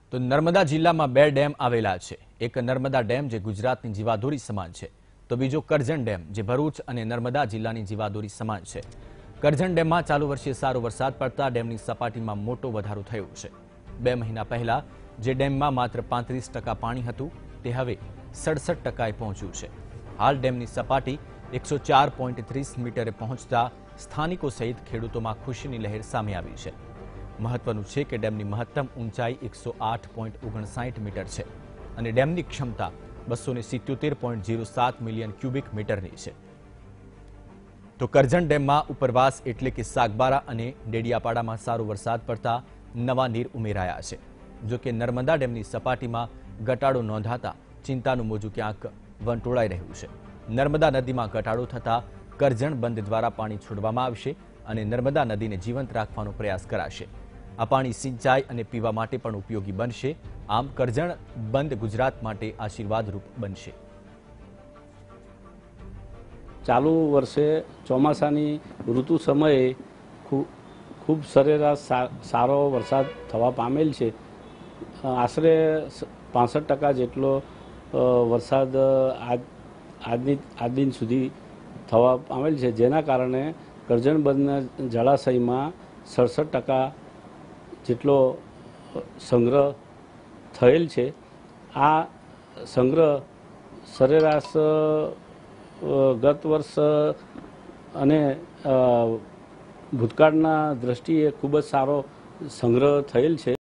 તો નર્મદા જિલ્લામાં બે ડેમ આવેલા છે। એક નર્મદા ડેમ જે ગુજરાતની જીવાદોરી સમાન છે, તો બીજો કરજણ ડેમ જે ભરૂચ અને નર્મદા જિલ્લાની જીવાદોરી સમાન છે। કરજણ ડેમમાં ચાલુ વર્ષે સારો વરસાદ પડતા ડેમની સપાટીમાં મોટો વધારો થયો છે। 2 મહિના પહેલા જે ડેમમાં માત્ર 35% પાણી હતું, તે હવે 67%એ પહોંચ્યું છે। હાલ ડેમની સપાટી 104.30 મીટરે પહોંચતા સ્થાનિકો સહિત ખેડૂતોમાં ખુશીની લહેર સામે આવી છે। મહત્વનું છે કે ડેમની મહત્તમ ઊંચાઈ 108.59 મીટર છે અને ડેમની ક્ષમતા 277.07 મિલિયન ક્યુબિક મીટરની છે। તો કરજણ ડેમમાં ઉપરવાસ એટલે કે સાગબારા અને ડેડિયાપાડામાં સારો વરસાદ પડતા નવા નીર ઉમેરાયા છે। જો કે નર્મદા ડેમની સપાટીમાં ઘટાડો નોંધાતા ચિંતાનું મોજું ક્યાંક વંટોળાઈ રહ્યું છે। નર્મદા નદીમાં ઘટાડો થતા કરજણ બંધ દ્વારા પાણી છોડવામાં આવશે અને નર્મદા નદીને જીવંત રાખવાનો પ્રયાસ કરાશે। આ પાણી સિંચાઈ અને પીવા માટે પણ ઉપયોગી બનશે। આમ કરજણ બંધ ગુજરાત માટે આશીર્વાદરૂપ બનશે। ચાલુ વર્ષે ચોમાસાની ઋતુ સમયે ખૂબ સરેરાશ સારો વરસાદ થવા પામેલ છે। આશરે 65% જેટલો વરસાદ આજ દિન સુધી થવા પામેલ છે, જેના કારણે કરજણ બંધના જળાશયમાં 67% જેટલો સંગ્રહ થયેલ છે। આ સંગ્રહ સરેરાશ ગત વર્ષ અને ભૂતકાળના દ્રષ્ટિએ ખૂબ જ સારો સંગ્રહ થયેલ છે।